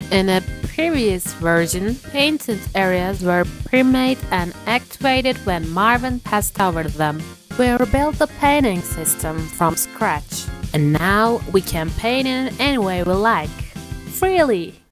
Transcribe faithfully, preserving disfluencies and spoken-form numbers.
In a previous version, painted areas were pre-made and activated when Marvin passed over them. We rebuilt the painting system from scratch, and now we can paint in any way we like, freely.